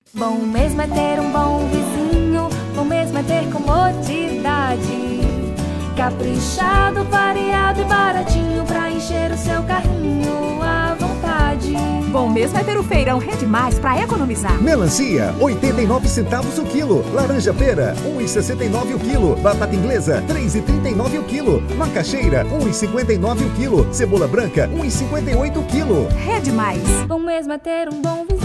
Bom mesmo é ter um bom vizinho, bom mesmo é ter comodidade. Caprichado, variado e baratinho pra encher o seu carrinho à vontade. Bom mesmo é ter o feirão Rede Mais pra economizar. Melancia, 89 centavos o quilo. Laranja pera, 1,69 o quilo. Batata inglesa, 3,39 o quilo. Macaxeira, 1,59 o quilo. Cebola branca, 1,58 o quilo. Rede Mais. Bom mesmo é ter um bom vizinho.